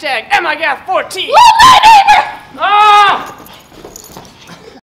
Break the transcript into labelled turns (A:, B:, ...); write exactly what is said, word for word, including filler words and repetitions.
A: Hashtag M I G A F fourteen.
B: Little Lady!